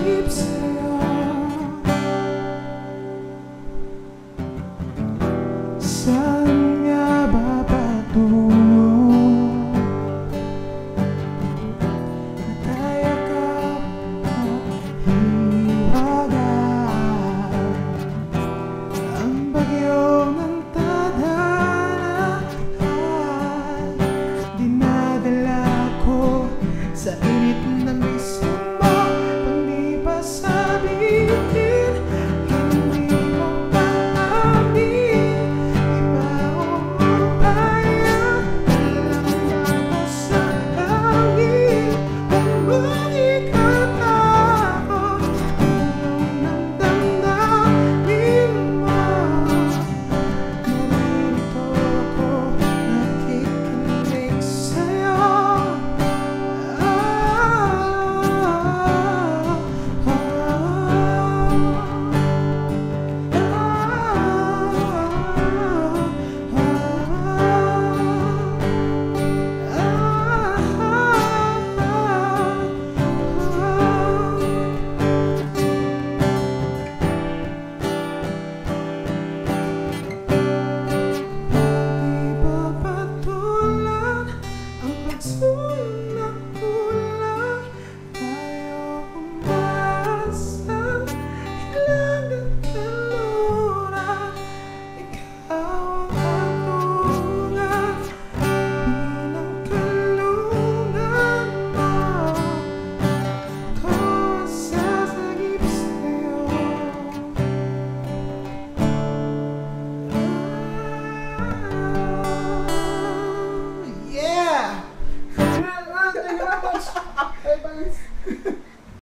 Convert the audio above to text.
pag-ibig sa'yo. Saan nga ba patungo? Natayakap at hiwagaan ang bagyo ng tadhana ay dinadala ko sa init na mismo. Kung di pa sabihin, hindi mo maamin. Di ba umupaya walang bago sa hangin? Kung ikaw ako, ano ng damdamin mo? Narito ako, nakikinig sa'yo. Di ba patulan ang pagsuyo?